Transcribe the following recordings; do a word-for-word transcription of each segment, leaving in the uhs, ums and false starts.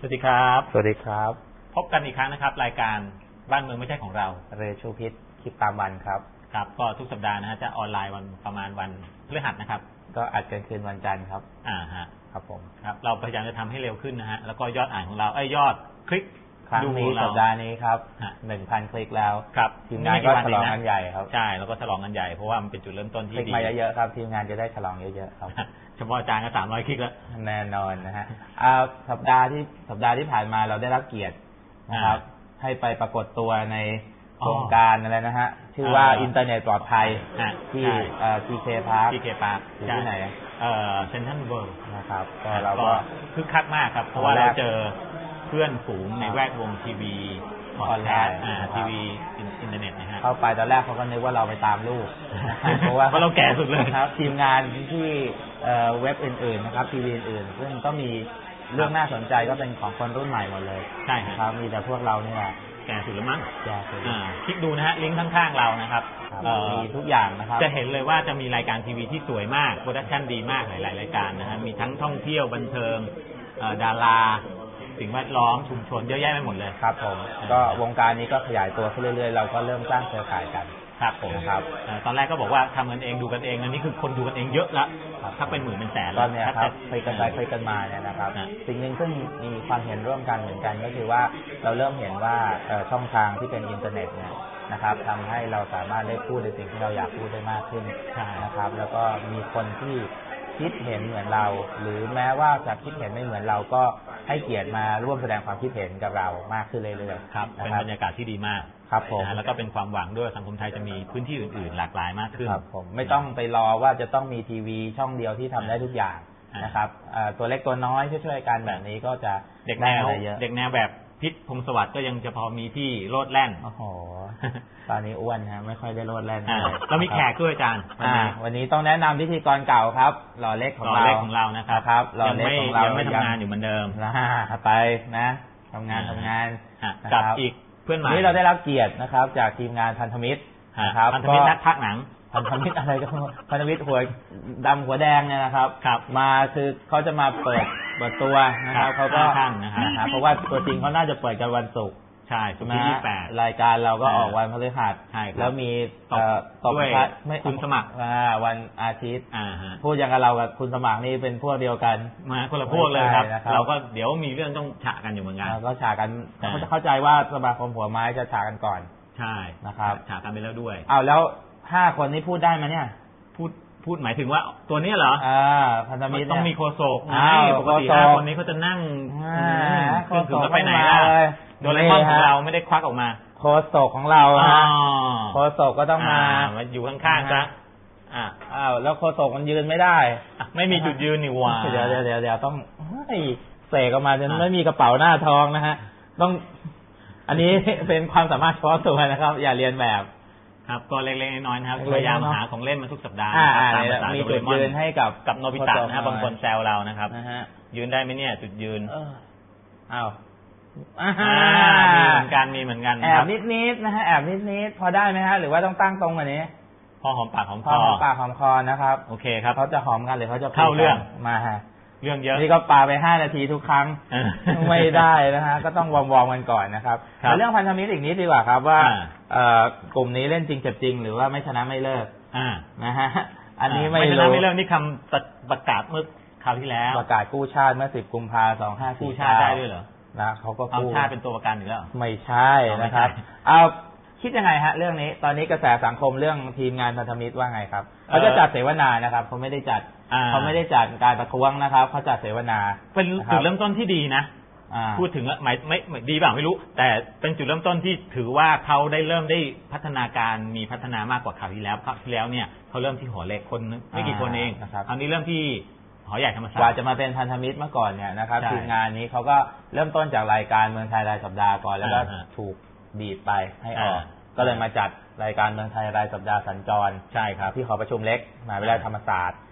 สวัสดีครับสวัสดีครับพบกันอีกครั้งนะครับรายการบ้านเมืองไม่ใช่ของเราเรชูพิษคลิปตามวันครับครับก็ทุกสัปดาห์นะฮะจะออนไลน์วันประมาณวันพฤหัสนะครับก็อัดกันคืนวันจันทร์ครับอ่าฮะครับผมครับเราพยายามจะทำให้เร็วขึ้นนะฮะแล้วก็ยอดอ่านของเราไอ้ยอดคลิกครั้งนี้สัปดาห์นี้ครับหนึ่งพันคลิกแล้วครับทีมงานก็ฉลองกันใหญ่ครับใช่แล้วก็ฉลองกันใหญ่เพราะว่ามันเป็นจุดเริ่มต้นที่ดีคลิกมาเยอะๆครับทีมงานจะได้ฉลองเยอะๆครับเฉพาะอาจารย์ก็สามร้อยคลิกแล้วแน่นอนนะฮะเอาสัปดาห์ที่สัปดาห์ที่ผ่านมาเราได้รับเกียรตินะครับให้ไปปรากฏตัวในโครงการอะไรนะฮะชื่อว่าอินเทอร์เน็ตปลอดภัยที่ทีเคพาร์คทีเคพาร์คอยู่ที่ไหนเอ่อเซ็นทรัลเวิลด์นะครับก็เราก็คึกคักมากครับเพราะว่าเราเจอเพื่อนฝูงในแวดวงทีวีออนไลน์ทีวีอินเทอร์เน็ตนะฮะเข้าไปตอนแรกเขาก็นึกว่าเราไปตามลูกเพราะว่าเราแก่สุดเลยครับทีมงานที่เว็บอื่นๆนะครับทีวีอื่นๆซึ่งก็มีเรื่องน่าสนใจก็เป็นของคนรุ่นใหม่หมดเลยใช่ครับมีแต่พวกเราเนี่ยแก่สุดแล้วมั้งแก่สุดคลิกดูนะฮะลิงก์ข้างๆเรานะครับมีทุกอย่างนะครับจะเห็นเลยว่าจะมีรายการทีวีที่สวยมากโปรดักชั่นดีมากหลายๆรายการนะฮะมีทั้งท่องเที่ยวบันเทิงดาราสิ่งแวดล้อมชุมชนเยอะแยะไปหมดเลยครับผมก็วงการนี้ก็ขยายตัวขึ้นเรื่อยๆเราก็เริ่มสร้างเครือข่ายกันครับผมครับตอนแรกก็บอกว่าทำกันเองดูกันเองอันนี้คือคนดูกันเองเยอะละถ้าเป็นหมื่นเป็นแสนตอนนี้ครับเคยกันไปเคยกันมาเนี่ยนะครับสิ่งหนึ่งซึ่งมีความเห็นร่วมกันเหมือนกันก็คือว่าเราเริ่มเห็นว่าช่องทางที่เป็นอินเทอร์เน็ตเนี่ยนะครับทำให้เราสามารถได้พูดในสิ่งที่เราอยากพูดได้มากขึ้นนะครับแล้วก็มีคนที่คิดเห็นเหมือนเราหรือแม้ว่าจะคิดเห็นไม่เหมือนเราก็ให้เกียรติมาร่วมแสดงความคิดเห็นกับเรามากขึ้นเรื่อยๆครับเป็นบรรยากาศที่ดีมากครับผมแล้วก็เป็นความหวังด้วยสังคมไทยจะมีพื้นที่อื่นๆหลากหลายมากขึ้นครับผมไม่ต้องไปรอว่าจะต้องมีทีวีช่องเดียวที่ทำได้ทุกอย่างนะครับตัวเล็กตัวน้อยช่วยๆกันแบบนี้ก็จะเด็กแนวเด็กแนวแบบพิษพงศวัสดิ์ก็ยังจะพอมีที่โลดแล่นโอ้โหตอนนี้อ้วนฮะไม่ค่อยได้โลดแล่นเรามีแขกด้วยอาจารย์วันนี้ต้องแนะนำพิธีกรเก่าครับหล่อเล็กของเราหล่อเล็กของเรานะครับครับหล่อเล็กของเรายังไม่ทำงานอยู่เหมือนเดิมไปนะทำงานทำงานกับอีกเพื่อนใหม่นี่เราได้รับเกียรตินะครับจากทีมงานพันธมิตรนะครับพันธมิตรนักพากย์หนังพันธมิตรอะไรก็พันธมิตรหัวดำหัวแดงเนี่ยนะครับมาคือเขาจะมาเปิดเปิดตัวนะครับเขาก็นะครับเพราะว่าตัวจริงเขาน่าจะเปิดกันวันศุกร์ใช่ศุกร์ที่ยี่สิบแปดรายการเราก็ออกวันพฤหัสแล้วมีตบไม่คุณสมัครวันอาทิตย์พูดอย่างกับเรากับคุณสมัครนี่เป็นพวกเดียวกันมาคนละพวกเลยครับเราก็เดี๋ยวมีเรื่องต้องฉะกันอยู่เหมือนกันก็ฉะกันเขาจะเข้าใจว่าสมาคมหัวไม้จะฉะกันก่อนใช่นะครับฉะกันไปแล้วด้วยอ้าวแล้วห้าคนนี้พูดได้ไหมเนี่ยพูดพูดหมายถึงว่าตัวนี้เหรออ่าพันธมิตรต้องมีโฆษกไงปกติห้าคนนี้เขาจะนั่งคือถึงจะไปไหนล่ะโดเรมอนของเราไม่ได้ควักออกมาโฆษกของเราฮะโฆษกก็ต้องมามาอยู่ข้างๆซะอ่าอ้าวแล้วโฆษกมันยืนไม่ได้ไม่มีจุดยืนนี่ว่าเดี๋ยวเดี๋ยวเดี๋ยวเดี๋ยวต้องเสกออกมาจนไม่มีกระเป๋าหน้าท้องนะฮะต้องอันนี้เป็นความสามารถเฉพาะตัวนะครับอย่าเรียนแบบครับก็เล็กๆน้อยๆนะครับพยายามหาของเล่นมาทุกสัปดาห์ตามภาษาโดเรมอนมีจุดยืนให้กับกับโนบิตะนะครับบางคนแซวเรานะครับยืนได้ไหมเนี่ยจุดยืนอ้าวมีเหมือนกันมีเหมือนกันแอบนิดๆนะฮะแอบนิดๆพอได้ไหมฮะหรือว่าต้องตั้งตรงกว่านี้พอหอมปากหอมคอหอมปากหอมคอนะครับโอเคครับเขาจะหอมกันหรือเขาจะเข้าเรื่องมาฮะเรื่องเยอะนี่ก็ปาไปห้านาทีทุกครั้งไม่ได้นะฮะก็ต้องวอร์มๆกันก่อนนะครับแต่เรื่องพันธมิตรอีกนิดดีกว่าครับว่ากลุ่มนี้เล่นจริงเจ็บจริงหรือว่าไม่ชนะไม่เลิกนะฮะอันนี้ไม่ชนะไม่เลิกนี่คำประกาศเมื่อคราวที่แล้วประกาศกู้ชาติเมื่อสิบกุมภาพันธ์สองห้าสี่กู้ชาติได้ด้วยเหรอนะเขาก็กู้ชาติเป็นตัวประกันอยู่แล้วไม่ใช่นะครับเอาคิดยังไงฮะเรื่องนี้ตอนนี้กระแสสังคมเรื่องทีมงานพันธมิตรว่าไงครับเขาจะจัดเสวนานะครับเขาไม่ได้จัดเขาไม่ได้จัดการประท้วงนะครับเขาจัดเสวนาเป็นจุดเริ่มต้นที่ดีนะพูดถึงหมายไม่ดีบ้างไม่รู้แต่เป็นจุดเริ่มต้นที่ถือว่าเขาได้เริ่มได้พัฒนาการมีพัฒนามากกว่าคราวที่แล้วคราวที่แล้วเนี่ยเขาเริ่มที่หัวเล็กคนไม่กี่คนเองคราวนี้เริ่มที่หอใหญ่ธรรมศาสตร์กว่าจะมาเป็นพันธมิตรเมื่อก่อนเนี่ยนะครับทีมงานนี้เขาก็เริ่มต้นจากรายการเมืองไทยรายสัปดาห์ก่อนแล้วก็ถูกดีดไปให้ออกก็เลยมาจัดรายการเมืองไทยรายสัปดาห์สัญจรใช่ครับที่หอประชุมเล็กมหาวิทยาลัยธรรมศาสตร์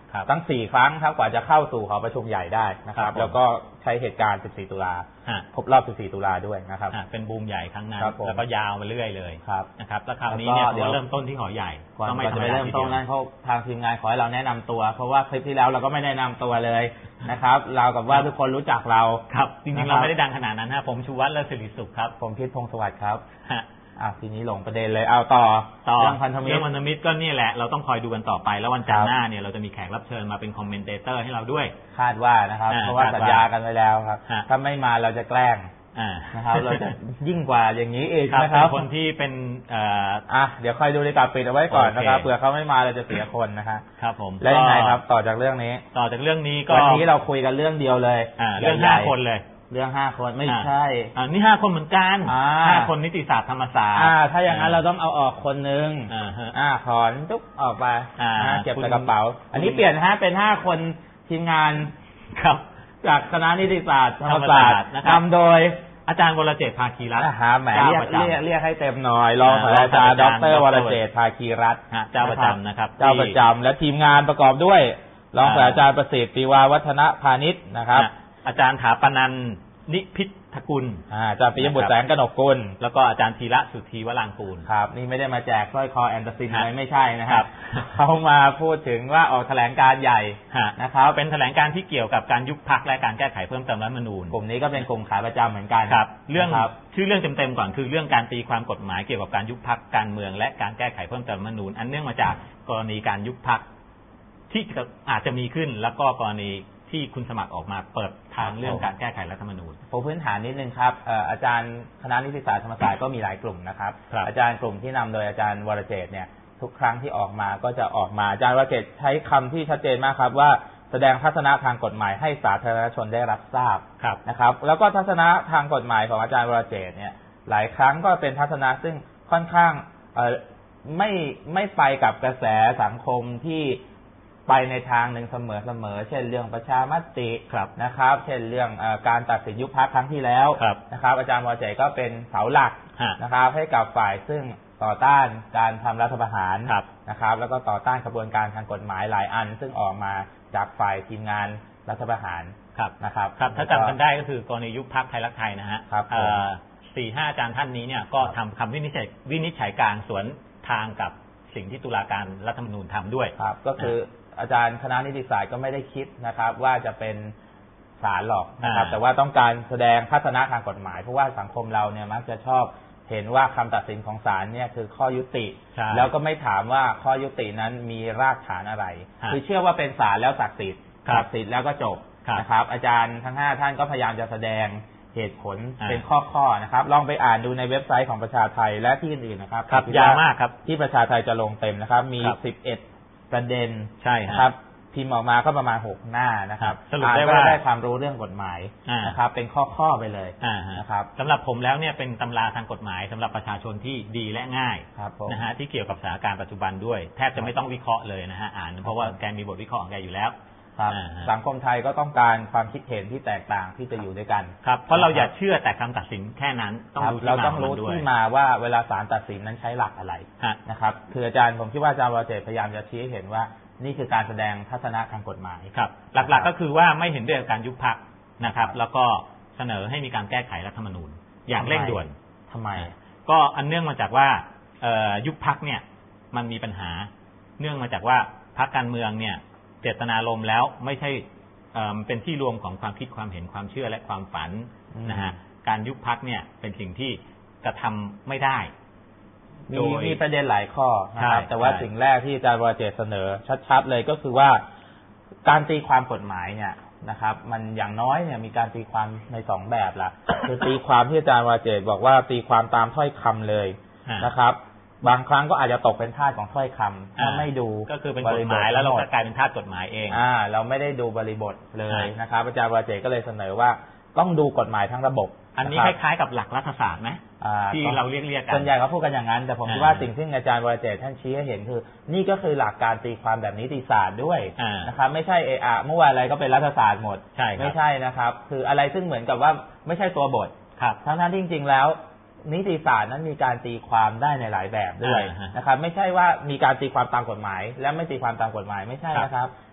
ทั้งสี่ครั้งครับกว่าจะเข้าสู่หอประชุมใหญ่ได้นะครับแล้วก็ใช้เหตุการณ์สิบสี่ตุลาครบรอบสิบสี่ตุลาด้วยนะครับเป็นบูมใหญ่ครั้งนั้นแล้วก็ยาวมาเรื่อยเลยนะครับแล้วคราวนี้เนี่ยเริ่มต้นที่หอใหญ่ก่อนจะไปเริ่มต้นนั้นเขาทางทีมงานขอให้เราแนะนำตัวเพราะว่าคลิปที่แล้วเราก็ไม่แนะนำตัวเลยนะครับเรากับว่าทุกคนรู้จักเราครับจริงๆเราไม่ได้ดังขนาดนั้นฮะผมชูวัฒน์ เลิศสิริสุขครับผมพิษพงศ์สวัสดิ์ครับอ่ะทีนี้ลงประเด็นเลยเอาต่อต่อเรื่องพันธมิตรเรื่องพันธมิตรก็นี่แหละเราต้องคอยดูกันต่อไปแล้ววันจันทร์หน้าเนี่ยเราจะมีแขกรับเชิญมาเป็นคอมเมนเตเตอร์ให้เราด้วยคาดว่านะครับเพราะว่าสัญญากันไว้แล้วครับถ้าไม่มาเราจะแกล้งนะครับเราจะยิ่งกว่าอย่างนี้เองนะครับคนที่เป็นอ่ะเดี๋ยวคอยดูในกราฟิกเอาไว้ก่อนนะครับเผื่อเขาไม่มาเราจะเสียคนนะครับครับผมแล้วยังไงครับต่อจากเรื่องนี้ต่อจากเรื่องนี้ก็วันนี้เราคุยกันเรื่องเดียวเลยเรื่องห้าคนเลยเรื่องห้าคนไม่ใช่อ่านี่ห้าคนเหมือนกันห้าคนนิติศาสตร์ธรรมศาสตร์อ่าถ้าอย่างนั้นเราต้องเอาออกคนนึงอ่าถอนทุกออกไปเก็บใส่กระเป๋าอันนี้เปลี่ยนฮะเป็นห้าคนทีมงานครับจากคณะนิติศาสตร์ธรรมศาสตร์นำโดยอาจารย์วรเจตน์ ภาคีรัตน์ฮะแหมเรียกเรียกเรียกให้เต็มหน่อยรองศาสตราจารย์ดรวรเจตน์ ภาคีรัตน์เจ้าประจำนะครับเจ้าประจำและทีมงานประกอบด้วยรองศาสตราจารย์ประสิทธิ์ ติวาวัฒนพานิชนะครับอาจารย์ถาปนันท์นิพิทกุลอาจารย์ปิยบุตรแสงกนกกุลแล้วก็อาจารย์ธีระสุทธีวรางกูลครับนี่ไม่ได้มาแจกสร้อยคอแอนตาซินอะไรไม่ใช่นะครับเขามาพูดถึงว่าออกแถลงการใหญ่นะครับเป็นแถลงการที่เกี่ยวกับการยุบพรรคและการแก้ไขเพิ่มเติมรัฐธรรมนูญกลุ่มนี้ก็เป็นกลุ่มขาประจำเหมือนกันครับเรื่องชื่อเรื่องเต็มๆก่อนคือเรื่องการตีความกฎหมายเกี่ยวกับการยุบพรรคการเมืองและการแก้ไขเพิ่มเติมรัฐธรรมนูญอันเนื่องมาจากกรณีการยุบพรรคที่อาจจะมีขึ้นแล้วก็กรณีที่คุณสมัครออกมาเปิดทางเรื่องการแก้ไขรัฐธรรมนูญผมพื้นฐานนิดนึงครับอาจารย์คณะนิติศาสตร์ธรรมศาสตร์ก็มีหลายกลุ่มนะครับอาจารย์กลุ่มที่นำโดยอาจารย์วรเจตน์เนี่ยทุกครั้งที่ออกมาก็จะออกมาอาจารย์วรเจตน์ใช้คำที่ชัดเจนมากครับว่าแสดงทัศนะทางกฎหมายให้สาธารณชนได้รับทราบนะครับแล้วก็ทัศนะทางกฎหมายของอาจารย์วรเจตน์เนี่ยหลายครั้งก็เป็นทัศนะซึ่งค่อนข้างไม่ไม่ไปกับกระแสสังคมที่ไปในทางหนึ่งเสมอเสมอเช่นเรื่องประชามตินะครับเช่นเรื่องการตัดสินยุบพรรคครั้งที่แล้วนะครับอาจารย์วรเจตน์ก็เป็นเสาหลักนะครับให้กับฝ่ายซึ่งต่อต้านการทำรัฐประหารนะครับแล้วก็ต่อต้านกระบวนการทางกฎหมายหลายอันซึ่งออกมาจากฝ่ายทีมงานรัฐประหารนะครับครับถ้าจำกันได้ก็คือกรณียุบพรรคไทยรักไทยนะฮะสี่ห้าอาจารย์ท่านนี้เนี่ยก็ทำคำวินิจฉัยวินิจฉัยการสวนทางกับสิ่งที่ตุลาการรัฐธรรมนูญทำด้วยครับก็คืออาจารย์คณะนิติศาสตร์ก็ไม่ได้คิดนะครับว่าจะเป็นศาลหรอกนะครับแต่ว่าต้องการแสดงทัศนะทางกฎหมายเพราะว่าสังคมเราเนี่ยมักจะชอบเห็นว่าคำตัดสินของศาลเนี่ยคือข้อยุติแล้วก็ไม่ถามว่าข้อยุตินั้นมีรากฐานอะไรคือเชื่อว่าเป็นศาลแล้วศักดิ์สิทธิ์ศักดิ์สิทธิ์แล้วก็จบนะครับอาจารย์ทั้งห้าท่านก็พยายามจะแสดงเหตุผลเป็นข้อๆนะครับลองไปอ่านดูในเว็บไซต์ของประชาไทยและที่อื่นๆนะครับยาวมากครับที่ประชาไทยจะลงเต็มนะครับมีสิบเอ็ดประเด็นใช่ครับพิมพ์ออกมาก็ประมาณหกหน้านะครับสรุปได้ว่าได้ความรู้เรื่องกฎหมายนะครับเป็นข้อๆไปเลยนะครับสำหรับผมแล้วเนี่ยเป็นตำราทางกฎหมายสำหรับประชาชนที่ดีและง่ายนะฮะที่เกี่ยวกับสถานการณ์ปัจจุบันด้วยแทบจะไม่ต้องวิเคราะห์เลยนะฮะอ่านเพราะว่าแกมีบทวิเคราะห์ของแกอยู่แล้วสังคมไทยก็ต้องการความคิดเห็นที่แตกต่างที่จะอยู่ด้วยกันครับเพราะเราอย่าเชื่อแต่คำตัดสินแค่นั้นต้องรู้เราต้องรู้ที่มาว่าเวลาศาลตัดสินนั้นใช้หลักอะไรนะครับคืออาจารย์ผมคิดว่าอาจารย์วรเจตน์พยายามจะชี้ให้เห็นว่านี่คือการแสดงทัศนะทางกฎหมายครับหลักๆก็คือว่าไม่เห็นด้วยกับการยุบพรรคนะครับแล้วก็เสนอให้มีการแก้ไขรัฐธรรมนูญอย่างเร่งด่วนทำไมก็อันเนื่องมาจากว่ายุบพรรคเนี่ยมันมีปัญหาเนื่องมาจากว่าพรรคการเมืองเนี่ยเจตนารมณ์แล้วไม่ใช่เป็นที่รวมของความคิดความเห็นความเชื่อและความฝันนะฮะการยุบพรรคเนี่ยเป็นสิ่งที่กระทำไม่ได้มีมีประเด็นหลายข้อนะครับแต่ว่าสิ่งแรกที่อาจารย์วรเจตน์เสนอชัดๆเลยก็คือว่าการตีความกฎหมายเนี่ยนะครับมันอย่างน้อยเนี่ยมีการตีความในสองแบบละคือตีความที่อาจารย์วรเจตน์บอกว่าตีความตามถ้อยคำเลยนะครับบางครั้งก็อาจจะตกเป็นทาสของถ้อยคำถ้าไม่ดูก็คือเป็นกฎหมายแล้วเรากลายเป็นทาสกฎหมายเองอ่าเราไม่ได้ดูบริบทเลยนะครับอาจารย์วรเจตน์ก็เลยเสนอว่าต้องดูกฎหมายทั้งระบบอันนี้คล้ายๆกับหลักรัฐศาสตร์ไหมที่เราเรียกเรียกกันส่วนใหญ่เขาพูดกันอย่างนั้นแต่ผมคิดว่าสิ่งที่อาจารย์วรเจตน์ท่านชี้ให้เห็นคือนี่ก็คือหลักการตีความแบบนิติศาสตร์ด้วยนะครับไม่ใช่เออะเมื่อวานอะไรก็เป็นรัฐศาสตร์หมดไม่ใช่นะครับคืออะไรซึ่งเหมือนกับว่าไม่ใช่ตัวบททั้งๆที่จริงๆแล้วนิติศาสตร์นั้นมีการตีความได้ในหลายแบบด้วยนะครับไม่ใช่ว่ามีการตีความตามกฎหมายและไม่ตีความตามกฎหมายไม่ใช่นะครับ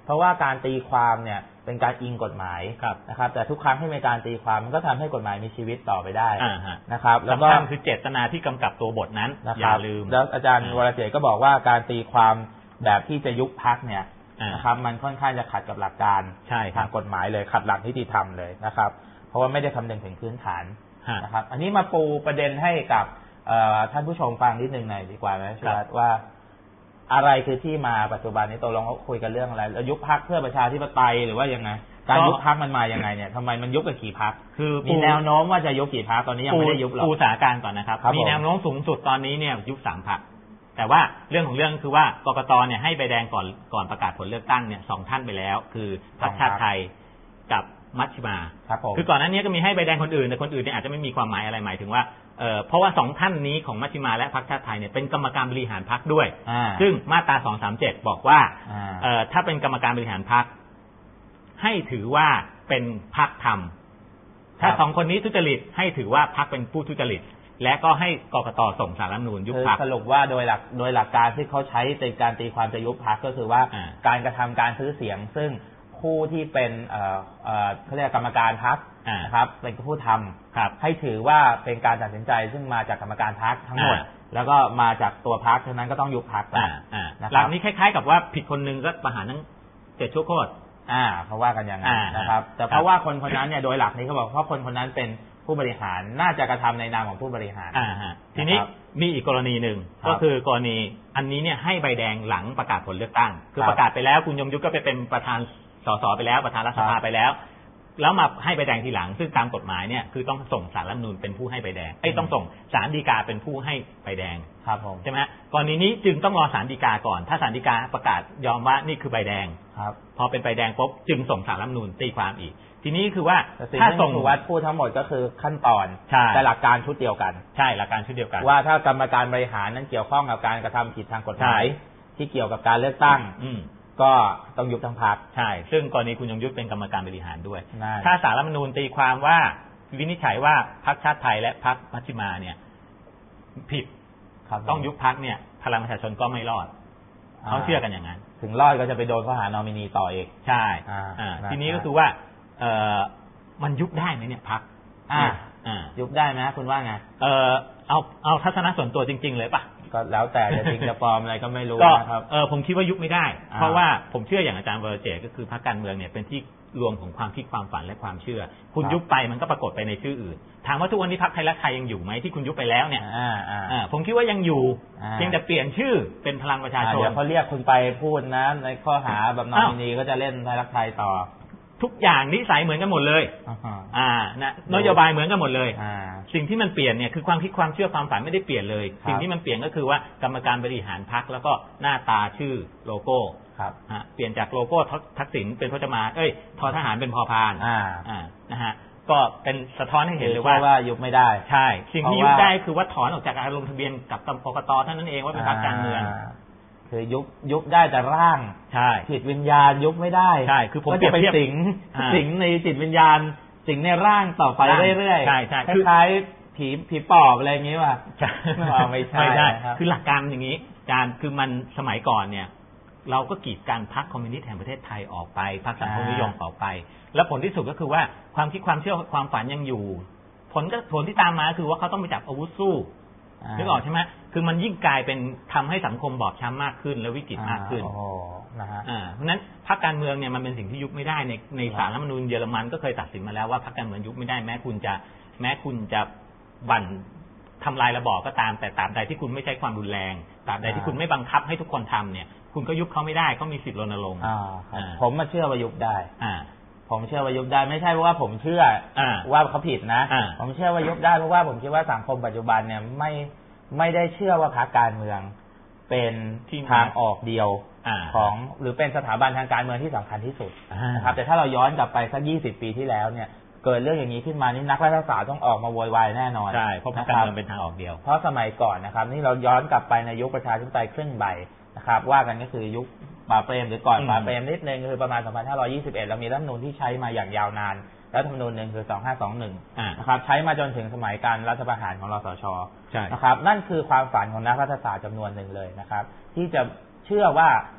เพราะว่าการตีความเนี่ยเป็นการอิงกฎหมายนะครับแต่ทุกครั้งที่มีการตีความมันก็ทำให้กฎหมายมีชีวิตต่อไปได้นะครับแล้วก็คือเจตนาที่กำกับตัวบทนั้นอย่าลืมแล้วอาจารย์วรเจตน์ก็บอกว่าการตีความแบบที่จะยุบพรรคเนี่ยนะครับมันค่อนข้างจะขัดกับหลักการทางกฎหมายเลยขัดหลักนิติธรรมเลยนะครับเพราะว่าไม่ได้คำนึงถึงพื้นฐานนะครับอันนี้มาปูประเด็นให้กับท่านผู้ชมฟังนิดนึงหน่อยดีกว่าไหมครับว่าอะไรคือที่มาปัจจุบันนี้ตกลงเขาคุยกันเรื่องอะไรแล้วยุบพรรคเพื่อประชาธิปไตยหรือว่ายังไงการยุบพรรคมันมายังไงเนี่ยทำไมมันยุบกันกี่พรรคคือมีแนวโน้มว่าจะยุบกี่พรรคตอนนี้ยังไม่ได้ยุบหรอกปูสถานการณ์ก่อนนะครับมีแนวโน้มสูงสุดตอนนี้เนี่ยยุบสามพรรคแต่ว่าเรื่องของเรื่องคือว่ากกตเนี่ยให้ใบแดงก่อนก่อนประกาศผลเลือกตั้งเนี่ยสองท่านไปแล้วคือพรรคชาติไทยกับมัชฌิมาคือก่อนหน้านี้ก็มีให้ใบแดงคนอื่นแต่คนอื่นเนี่ยอาจจะไม่มีความหมายอะไรหมายถึงว่าเอ่อเพราะว่าสองท่านนี้ของมัชฌิมาและพรรคชาติไทยเนี่ยเป็นกรรมการบริหารพรรคด้วยซึ่งมาตราสองสามเจ็ดบอกว่าเอ่อถ้าเป็นกรรมการบริหารพรรคให้ถือว่าเป็นพรรคธรรมถ้าสองคนนี้ทุจริตให้ถือว่าพรรคเป็นผู้ทุจริตและก็ให้กกตส่งสารรัฐธรรมนูญยุบพรรคสรุปว่าโดยหลักโดยหลักการที่เขาใช้ในการตีความจะยุบพรรคก็คือว่าการกระทำการซื้อเสียงซึ่งผู้ที่เป็นเอ่อเอ่อเขาเรียกกรรมการพรรคนะครับเป็นผู้ทำให้ถือว่าเป็นการตัดสินใจซึ่งมาจากกรรมการพรรคทั้งหมดแล้วก็มาจากตัวพรรคฉะนั้นก็ต้องยุบพรรคหลักนี้คล้ายๆกับว่าผิดคนนึงก็ประหารทั้งเจ็ดชั่วโคตรอ่าเขาว่ากันอย่างนั้นนะครับแต่เพราะว่าคนคนนั้นเนี่ยโดยหลักนี้เขาบอกเพราะคนคนนั้นเป็นผู้บริหารน่าจะกระทำในนามของผู้บริหารอ่าฮะทีนี้มีอีกกรณีหนึ่งก็คือกรณีอันนี้เนี่ยให้ใบแดงหลังประกาศผลเลือกตั้งคือประกาศไปแล้วคุณยงยุทธก็ไปเป็นประธานสสไปแล้วประธานรัฐสภาไปแล้วแล้วมาให้ใบแดงทีหลังซึ่งตามกฎหมายเนี่ยคือต้องส่งศาลรัฐธรรมนูญเป็นผู้ให้ใบแดงไอ้ต้องส่งศาลฎีกาเป็นผู้ให้ใบแดงครับผมใช่ไหมกรณีนี้จึงต้องรอศาลฎีกาก่อนถ้าศาลฎีกาประกาศยอมว่านี่คือใบแดงครับพอเป็นใบแดงปุ๊บจึงส่งศาลรัฐธรรมนูญตีความอีกทีนี้คือว่าถ้าส่งวัดพูดทั้งหมดก็คือขั้นตอนแต่หลักการชุดเดียวกันใช่หลักการชุดเดียวกันว่าถ้ากรรมการบริหารนั้นเกี่ยวข้องกับการกระทำผิดทางกฎหมายที่เกี่ยวกับการเลือกตั้งก็ต้องยุบทั้งพรรคใช่ซึ่งกรณีคุณยงยุทธเป็นกรรมการบริหารด้วยถ้าศาลรัฐธรรมนูญตีความว่าวินิจฉัยว่าพรรคชาติไทยและพรรคมัชฌิมาเนี่ยผิดต้องยุบพรรคเนี่ยพลังประชาชนก็ไม่รอดเขาเชื่อกันอย่างนั้นถึงรอดก็จะไปโดนข้อหานอมินีต่ออีกใช่ทีนี้ก็คือว่าเออมันยุบได้ไหมเนี่ยพรรคยุบได้ไหมคุณว่าไงเออเอาเอาทัศนะส่วนตัวจริงๆเลยป่ะก็แล้วแต่จะจริงจะปลอมอะไรก็ไม่รู้นะครับเออผมคิดว่ายุบไม่ได้เพราะว่าผมเชื่ออย่างอาจารย์วรเจตน์ก็คือพรรคการเมืองเนี่ยเป็นที่รวมของความคิดความฝันและความเชื่อคุณยุบไปมันก็ปรากฏไปในชื่ออื่นถามว่าทุกวันนี้พรรคไทยรักไทยยังอยู่ไหมที่คุณยุบไปแล้วเนี่ยผมคิดว่ายังอยู่เพียงแต่เปลี่ยนชื่อเป็นพลังประชาชนเดี๋ยวเขาเรียกคุณไปพูดนะในข้อหาแบบนอมินีก็จะเล่นไทยรักไทยต่อทุกอย่างนิสัยเหมือนกันหมดเลยอ่านะนโยบายเหมือนกันหมดเลยสิ่งที่มันเปลี่ยนเนี่ยคือความคิดความเชื่อความฝันไม่ได้เปลี่ยนเลยสิ่งที่มันเปลี่ยนก็คือว่ากรรมการบริหารพรรคแล้วก็หน้าตาชื่อโลโก้ครับเปลี่ยนจากโลโก้ทักษิณเป็นพจมานเอ้ยทอทหารเป็นพอพานอ่าอ่านะฮะก็เป็นสะท้อนให้เห็นเลยว่าว่ายุบไม่ได้ใช่สิ่งที่ยุบได้คือว่าถอนออกจากการลงทะเบียนกับกกตเท่านั้นเองว่าเป็นพรรคการเมืองคือยุบยุบได้แต่ร่างใช่จิตวิญญาณยุบไม่ได้ใช่คือผมจะไปสิงสิงในจิตวิญญาณสิงในร่างต่อไปเรื่อยๆใช่ใช่คล้ายๆผีผีปอบอะไรอย่างนี้ว่ะไม่ใช่ไม่ใช่คือหลักการอย่างนี้การคือมันสมัยก่อนเนี่ยเราก็กีดกันพรรคคอมมิวนิสต์แห่งประเทศไทยออกไปพรรคสังคมนิยมออกไปแล้วผลที่สุดก็คือว่าความคิดความเชื่อความฝันยังอยู่ผลก็ผลที่ตามมาคือว่าเขาต้องไปจับอาวุธสู้นึกออกใช่ไหมคือมันยิ่งกลายเป็นทำให้สังคมบอบช้ำมากขึ้นและวิกฤตมากขึ้นนะฮะเพราะฉะนั้นพรรคการเมืองเนี่ยมันเป็นสิ่งที่ยุบไม่ได้ในในศาลรัฐธรรมนูญเยอรมันก็เคยตัดสินมาแล้วว่าพรรคการเมืองยุบไม่ได้แม้คุณจะแม้คุณจะบั่นทำลายระบอบก็ตามแต่ตราบใดที่คุณไม่ใช้ความรุนแรงตราบใดที่คุณไม่บังคับให้ทุกคนทำเนี่ยคุณก็ยุบเขาไม่ได้เขามีสิทธิ์รณรงค์ผมมาเชื่อว่ายุบได้ผมเชื่อว่ายุบได้ไม่ใช่เพราะว่าผมเชื่อว่าเขาผิดนะผมเชื่อว่ายุบได้เพราะว่าผมคิดว่าสังคมปัจจุบันเนี่ยไม่ไม่ได้เชื่อว่าพรรคการเมืองเป็นทางออกเดียวของหรือเป็นสถาบันทางการเมืองที่สำคัญที่สุดนะครับแต่ถ้าเราย้อนกลับไปสักยี่สิบปีที่แล้วเนี่ยเกิดเรื่องอย่างนี้ขึ้นมานี่นักรัฐศาสตร์ต้องออกมาโวยวายแน่นอนใช่เพราะพรรคการเมืองเป็นทางออกเดียวเพราะสมัยก่อนนะครับนี่เราย้อนกลับไปในยุคประชาธิปไตยครึ่งใบนะครับว่ากันก็คือยุคป่าเปรมหรือก่อนป่าเปรมนิดนึงคือประมาณสองพันห้าร้อยยี่สิบเอ็ดเรามีรัฐธรรมนูญที่ใช้มาอย่างยาวนานรัฐธรรมนูญหนึ่งคือสองพันห้าร้อยยี่สิบเอ็ดนะครับใช้มาจนถึงสมัยการรัฐประหารของรสช.นะครับนั่นคือความฝันของนักรัฐศาสตร์จำนวนหนึ่งเลยนะครับที่จะเชื่อว่า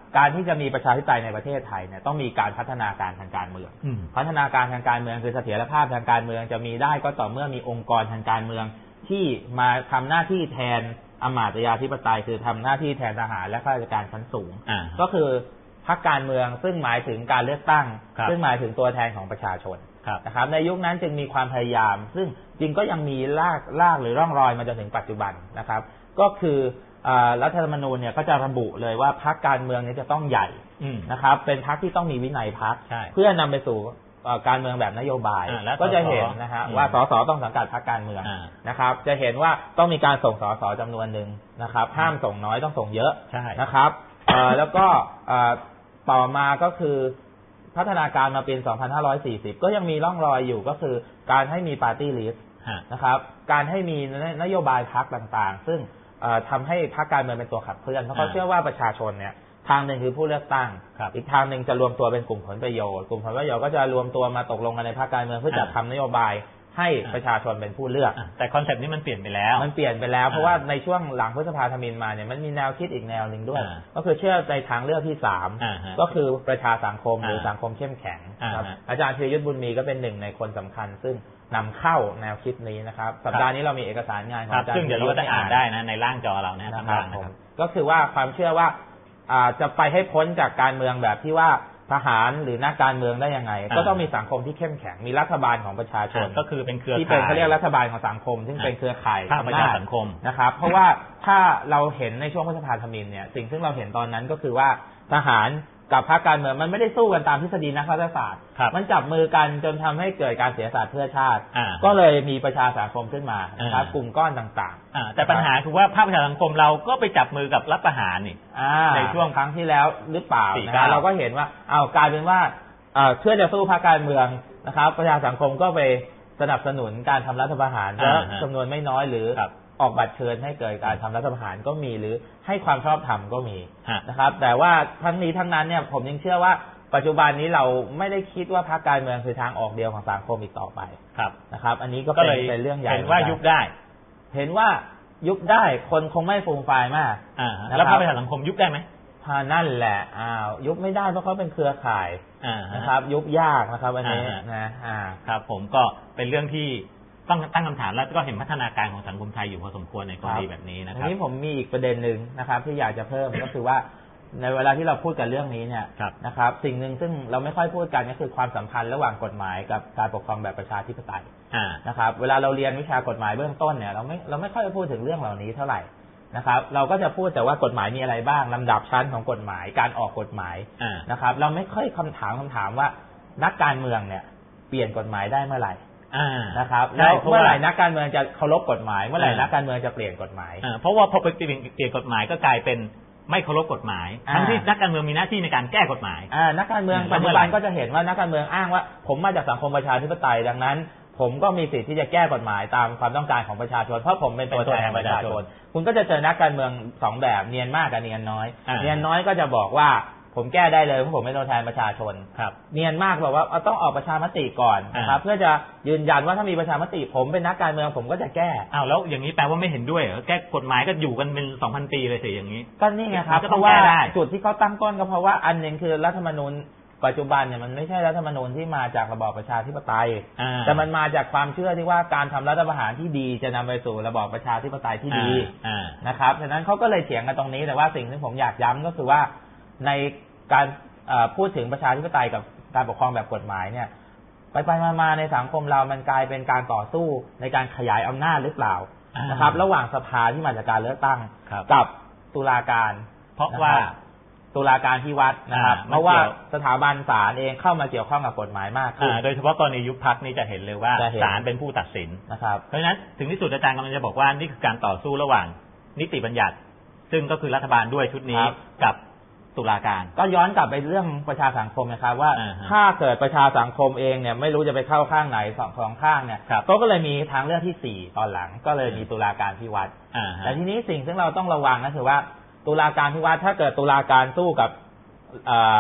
การที่จะมีประชาธิปไตยในประเทศไทยเนี่ยต้องมีการพัฒนาการทางการเมืองพัฒนาการทางการเมืองคือเสถียรภาพทางการเมืองจะมีได้ก็ต่อเมื่อมีองค์กรทางการเมืองที่มาทำหน้าที่แทนอำมาตยาธิปไตยคือทำหน้าที่แทนทหารและข้าราชการชั้นสูงก็คือพรรคการเมืองซึ่งหมายถึงการเลือกตั้งซึ่งหมายถึงตัวแทนของประชาชนนะครับในยุคนั้นจึงมีความพยายามซึ่งจริงก็ยังมีลากลากหรือร่องรอยมาจนถึงปัจจุบันนะครับก็คือรัฐธรรมนูญเนี่ยก็จะระบุเลยว่าพรรคการเมืองนี้จะต้องใหญ่นะครับเป็นพรรคที่ต้องมีวินัยพรรคเพื่อนำไปสู่การเมืองแบบนโยบายก็จะเห็นนะฮะว่าสสต้องสังกัดพรรคการเมืองนะครับจะเห็นว่าต้องมีการส่งสสจำนวนหนึ่งนะครับห้ามส่งน้อยต้องส่งเยอะนะครับแล้วก็ต่อมาก็คือพัฒนาการมาเป็น สองพันห้าร้อยสี่สิบ ก็ยังมีร่องรอยอยู่ก็คือการให้มีปาร์ตี้ลิสต์นะครับการให้มีนโยบายพรรคต่างๆซึ่งทำให้พรรคการเมืองเป็นตัวขับเคลื่อนเพราะเขาเชื่อว่าประชาชนเนี่ยทางหนึ่งคือผู้เลือกตั้งอีกทางหนึ่งจะรวมตัวเป็นกลุ่มผลประโยชน์กลุ่มผลประโยชน์ก็จะรวมตัวมาตกลงกันในพรรคการเมืองเพื่อจัดทำนโยบายให้ประชาชนเป็นผู้เลือกแต่คอนเซ็ปต์นี้มันเปลี่ยนไปแล้วมันเปลี่ยนไปแล้วเพราะว่าในช่วงหลังพฤษภาธมิฬมาเนี่ยมันมีแนวคิดอีกแนวหนึ่งด้วยก็คือเชื่อในทางเลือกที่สามก็คือประชาสังคมหรือสังคมเข้มแข็งครับอาจารย์ธีรยุทธบุญมีก็เป็นหนึ่งในคนสำคัญซึ่งนำเข้าแนวคิดนี้นะครับสัปดาห์นี้เรามีเอกสารงานของอาจารย์ซึ่งเดี๋ยวเราจะอ่านได้นะในร่างจอเรานะนะครับก็คือว่าความเชื่อว่าจะไปให้พ้นจากการเมืองแบบที่ว่าทหารหรือนักการเมืองได้ยังไงก็ต้องมีสังคมที่เข้มแข็งมีรัฐบาลของประชาชนก็คือเป็นเครือข่ายที่เป็นเขาเรียกรัฐบาลของสังคมซึ่งเป็นเครือข่ายภาคประชาสังคมนะครับเพราะว่าถ้าเราเห็นในช่วงพฤษภาธมิฬเนี่ยสิ่งซึ่งเราเห็นตอนนั้นก็คือว่าทหารกับพรรคการเมืองมันไม่ได้สู้กันตามทฤษฎีนักรัฐศาสตร์มันจับมือกันจนทำให้เกิดการเสียสละเพื่อชาติก็เลยมีประชาสังคมขึ้นมานะครับกลุ่มก้อนต่างๆแต่ปัญหาคือว่าภาคประชาสังคมเราก็ไปจับมือกับรัฐประหารนี่ในช่วงครั้งที่แล้วหรือเปล่านะเราก็เห็นว่าเอากลายเป็นว่าเพื่อจะสู้พรรคการเมืองนะครับประชาสังคมก็ไปสนับสนุนการทำรัฐประหารและจำนวนไม่น้อยหรือออกบัตรเชิญให้เกิดการทำรัฐประหารก็มีหรือให้ความชอบธรรมก็มีนะครับแต่ว่าทั้งนี้ทั้งนั้นเนี่ยผมยังเชื่อว่าปัจจุบันนี้เราไม่ได้คิดว่าพรรคการเมืองคือทางออกเดียวของสังคมอีกต่อไปนะครับอันนี้ก็เป็นเรื่องใหญ่เห็นว่ายุบได้เห็นว่ายุบได้คนคงไม่ฟูมฟายมากแล้วพรรคประชาสังคมยุบได้ไหมนั่นแหละอ้าวยุบไม่ได้เพราะเขาเป็นเครือข่ายนะครับยุบยากนะครับอันนี้นะครับผมก็เป็นเรื่องที่ต้องตั้งคำถามแล้วก็เห็นพัฒนาการของสังคมไทยอยู่พอสมควรในกรณีแบบนี้นะครับทีนี้ผมมีอีกประเด็นหนึ่งนะครับที่อยากจะเพิ่มก็คือว่าในเวลาที่เราพูดกันเรื่องนี้เนี่ยนะครับสิ่งหนึ่งซึ่งเราไม่ค่อยพูดกันก็คือความสัมพันธ์ระหว่างกฎหมายกับการปกครองแบบประชาธิปไตยนะครับเวลาเราเรียนวิชากฎหมายเบื้องต้นเนี่ยเราไม่เราไม่ค่อยพูดถึงเรื่องเหล่านี้เท่าไหร่นะครับเราก็จะพูดแต่ว่ากฎหมายมีอะไรบ้างลำดับชั้นของกฎหมายการออกกฎหมายนะครับเราไม่ค่อยคำถามคำถามว่านักการเมืองเนี่ยเปลี่ยนกฎหมายได้เมื่อไหร่นะครับแล้วเมื่อไหร่นักการเมืองจะเคารพกฎหมายเมื่อไหร่นักการเมืองจะเปลี่ยนกฎหมายเพราะว่าพอไปเปลี่ยนเปลี่ยนกฎหมายก็กลายเป็นไม่เคารพกฎหมายทั้งที่นักการเมืองมีหน้าที่ในการแก้กฎหมายนักการเมืองปัจจุบันก็จะเห็นว่านักการเมืองอ้างว่าผมมาจากสังคมประชาธิปไตยดังนั้นผมก็มีสิทธิ์ที่จะแก้กฎหมายตามความต้องการของประชาชนเพราะผมเป็นตัวแทนประชาชนคุณก็จะเจอนักการเมืองสองแบบเนียนมากกับเนียนน้อยเนียนน้อยก็จะบอกว่าผมแก้ได้เลยเพราะผมเป็นตัวแทนประชาชนเนียนมากบอกว่าต้องออกประชามติก่อนนะครับเพื่อจะยืนยันว่าถ้ามีประชามติผมเป็นนักการเมืองผมก็จะแก้อ้าวแล้วอย่างนี้แปลว่าไม่เห็นด้วยเหรอแก้กฎหมายก็อยู่กันเป็น สองพัน ปีเลยสิอย่างนี้ก็นี่ไงครับเพราะว่าจุดที่เขาตั้งต้นก็เพราะว่าอันนึงคือรัฐธรรมนูญปัจจุบันเนี่ยมันไม่ใช่รัฐธรรมนูญที่มาจากระบอบประชาธิปไตยแต่มันมาจากความเชื่อที่ว่าการทำรัฐประหารที่ดีจะนำไปสู่ระบอบประชาธิปไตยที่ดีนะครับฉะนั้นเขาก็เลยเถียงกันตรงนี้แต่ว่าสิ่งที่ผมอยากย้ำก็คือว่าในการพูดถึงประชาธิปไตยกับการปกครองแบบกฎหมายเนี่ยไปไปมาๆในสังคมเรามันกลายเป็นการต่อสู้ในการขยายอำนาจหรือเปล่านะครับระหว่างสภาที่มาจากการเลือกตั้งกับตุลาการเพราะว่าตุลาการที่วัดนะครับเพราะว่าสถาบันศาลเองเข้ามาเกี่ยวข้องกับกฎหมายมากขึ้นโดยเฉพาะกรณียุบพรรคนี้จะเห็นเลยว่าศาลเป็นผู้ตัดสินนะครับเพราะฉะนั้นถึงที่สุดอาจารย์กำลังจะบอกว่านี่คือการต่อสู้ระหว่างนิติบัญญัติซึ่งก็คือรัฐบาลด้วยชุดนี้กับตุลาการก็ย้อนกลับไปเรื่องประชาสังคมนะครับว่าถ้าเกิดประชาสังคมเองเนี่ยไม่รู้จะไปเข้าข้างไหนสองสองข้างเนี่ยเขาก็เลยมีทางเลือกที่สี่ตอนหลังก็เลยมีตุลาการพิวัตรแต่ทีนี้สิ่งซึ่งเราต้องระวังก็คือว่าตุลาการพิวัตรถ้าเกิดตุลาการสู้กับ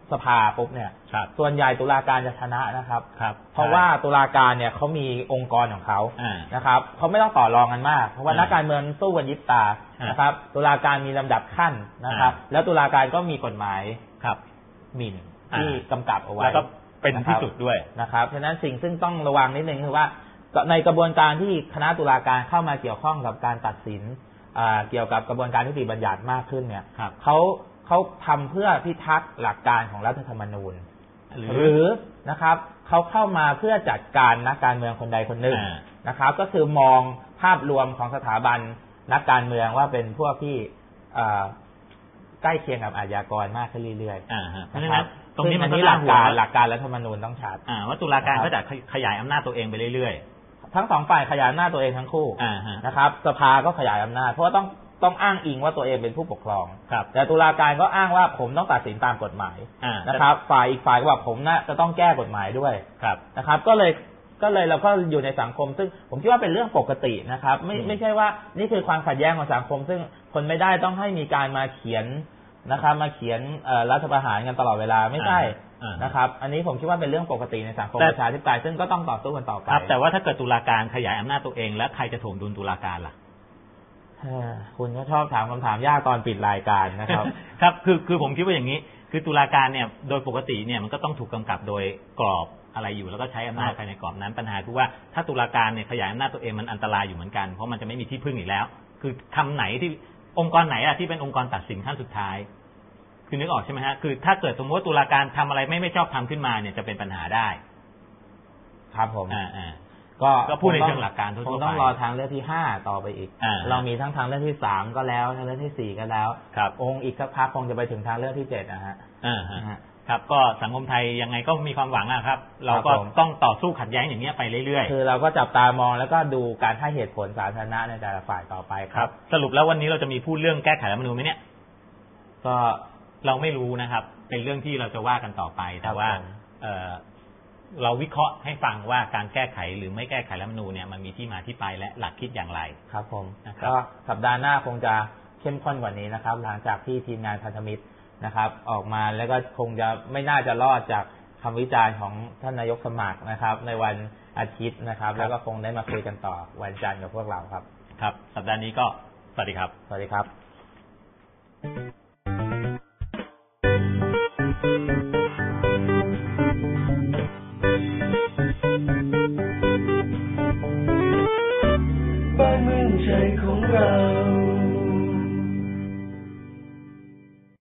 สภาปุ๊บเนี่ยครับส่วนใหญ่ตุลาการจะชนะนะครับครับเพราะว่าตุลาการเนี่ยเขามีองค์กรของเขาอ่านะครับเขาไม่ต้องต่อรองกันมากเพราะว่าอ่านันักการเมืองสู้กันยิบตาอ่านนะครับตุลาการมีลำดับขั้นนะครับอ่าแล้วตุลาการก็มีกฎหมายครับหมิ่นอ่าที่กำกับเอาไว้แล้วก็เป็นที่สุดด้วยนะครับฉะนั้นสิ่งซึ่งต้องระวังนิดนึงคือว่าในกระบวนการที่คณะตุลาการเข้ามาเกี่ยวข้องกับการตัดสินอ่าเกี่ยวกับกระบวนการนิติบัญญัติมากขึ้นเนี่ยครับเขาเขาทำเพื่อพิทักษ์หลักการของรัฐธรรมนูญหรือหรือนะครับเขาเข้ามาเพื่อจัดการนักการเมืองคนใดคนหนึ่งอ่านะครับ ก็คือมองภาพรวมของสถาบันนักการเมืองว่าเป็นพวกที่อ่าใกล้เคียงกับอาชญากรมากขึ้นเรื่อยๆอ่าฮะเพราะนะฉะครันั้บนตรงนี้มันก็ซึ่หลักการน่าห่วงหลักการรัฐธรรมนูญต้องชัดอ่าว่าตุลาการนะครับก็จะขยายอำนาจตัวเองไปเรื่อยทั้งสองฝ่ายขยายอำนาจตัวเองทั้งคู่ๆอ่าฮะนะครับสภาก็ขยายอำนาจเพราะว่าต้องต้องอ้างอิงว่าตัวเองเป็นผู้ปกครองครับแต่ตุลาการก็อ้างว่าผมต้องตัดสินตามกฎหมายอ่านะครับ ฝ่ายอีกฝ่ายก็บอกผมนะจะต้องแก้กฎหมายด้วยครับนะครับ ก็เลยก็เลยเราก็อยู่ในสังคม ซึ่งผมคิดว่าเป็นเรื่องปกตินะครับ ไม่อืมไม่ใช่ว่านี่คือความขัดแย้งของสังคม ซึ่งคนไม่ได้ต้องให้มีการมาเขียนนะครับ มาเขียนเอ่อรัฐประหารกันตลอดเวลาไม่ใช่อ่านะครับ อันนี้ผมคิดว่าเป็นเรื่องปกติในสังคมแต่ประชาธิปไตยซึ่งก็ต้องต่อสู้กันต่อไปครับแต่ว่าถ้าเกิดตุลาการขยายอำนาจตัวเองแล้วใครจะถ่วงดุลตุลาการล่ะเอ่อคุณก็ชอบถามคำถามยากตอนปิดรายการนะครับครับคือคือผมคิดว่าอย่างนี้ คือตุลาการเนี่ยโดยปกติเนี่ยมันก็ต้องถูกกำกับโดยกรอบอะไรอยู่แล้วก็ใช้อำนาจภายในกรอบนั้นปัญหาคือว่าถ้าตุลาการเนี่ยขยายอำนาจตัวเองมันอันตรายอยู่เหมือนกันเพราะมันจะไม่มีที่พึ่งอีกแล้ว คือคำไหนที่องค์กรไหนอะที่เป็นองค์กรตัดสินขั้นสุดท้าย คือนึกออกใช่ไหมฮะคือถ้าเกิดสมมติว่าตุลาการทำอะไรไม่ไม่ชอบทำขึ้นมาเนี่ยจะเป็นปัญหาได้ครับผมอ่าอ่าก็ก็พูดในเชิงหลักการทั่วๆคงต้องไปรอทางเลือกที่ห้าต่อไปอีกอ่าเรามีทั้งทางเลือกที่สามก็แล้วทางเลือกที่สี่ก็แล้วครับองค์อีกสักพักคงจะไปถึงทางเลือกที่เจ็ดนะฮะอ่าฮะนะฮะครับก็สังคมไทยยังไงก็มีความหวังอะครับ เราก็ครับผมต้องต่อสู้ขัดแย้งอย่างนี้ยไปเรื่อยคือเราก็จับตามองแล้วก็ดูการให้เหตุผลสาธารณะในแต่ละฝ่ายต่อไปๆคครัรับ บ สรุปแล้ววันนี้เราจะมีพูดเรื่องแก้ไขรัฐธรรมนูญไหมเนี่ยก็เราไม่รู้นะครับ เป็นเรื่องที่เราจะว่ากันต่อไป แต่ว่าครับผมเอ่อเราวิเคราะห์ให้ฟังว่าการแก้ไขหรือไม่แก้ไขรัฐธรรมนูญเนี่ยมันมีที่มาที่ไปและหลักคิดอย่างไรครับผมนะครับก็สัปดาห์หน้าคงจะเข้มข้นกว่านี้นะครับ หลังจากที่ทีมงานพันธมิตรนะครับ ออกมาแล้วก็คงจะไม่น่าจะรอดจากคำวิจารณ์ของท่านนายกสมัครนะครับ ในวันอาทิตย์นะครับ แล้วก็คงได้มาคุยกันต่อวันจันทร์กับพวกเราครับครับ สัปดาห์นี้ก็สวัสดีครับสวัสดีครับ